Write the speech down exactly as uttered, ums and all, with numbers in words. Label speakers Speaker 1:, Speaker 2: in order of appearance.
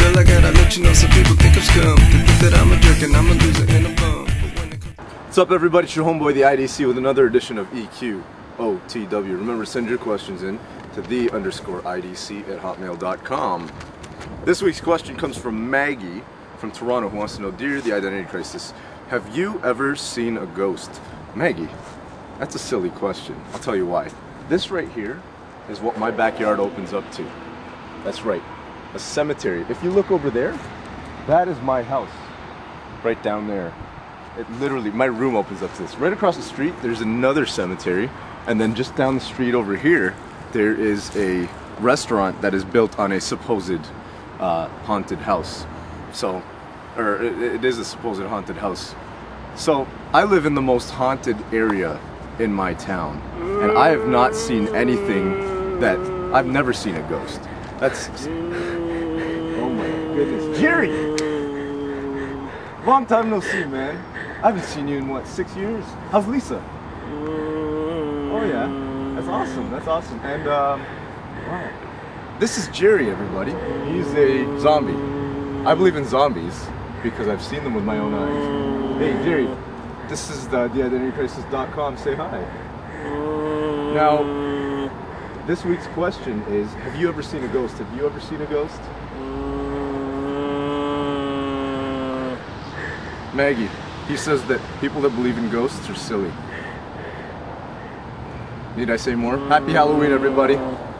Speaker 1: Girl, I gotta let you know some people think I'm scum. They think that I'm a jerk and I'm a loser and a bum.
Speaker 2: What's up, everybody? It's your homeboy, the I D C, with another edition of E Q O T W. Remember, send your questions in to the underscore I D C at hotmail dot com. This week's question comes from Maggie from Toronto, who wants to know, Dear the Identity Crisis, have you ever seen a ghost? Maggie, that's a silly question. I'll tell you why. This right here is what my backyard opens up to. That's right, a cemetery. If you look over there, that is my house, right down there. It literally, my room opens up to this. Right across the street, there's another cemetery, and then just down the street over here, there is a restaurant that is built on a supposed uh, haunted house. So, or it, it is a supposed haunted house. So, I live in the most haunted area in my town, and I have not seen anything that, I've never seen a ghost. That's, oh my goodness. Jerry! Long time no see, man. I haven't seen you in what, six years? How's Lisa? Oh yeah, that's awesome, that's awesome. And um, wow. This is Jerry, everybody. He's a zombie. I believe in zombies because I've seen them with my own eyes. Hey Jerry, this is the, the identity crisis dot com, say hi. Now, this week's question is, have you ever seen a ghost? Have you ever seen a ghost? Maggie, he says that people that believe in ghosts are silly. Need I say more? Happy Halloween, everybody.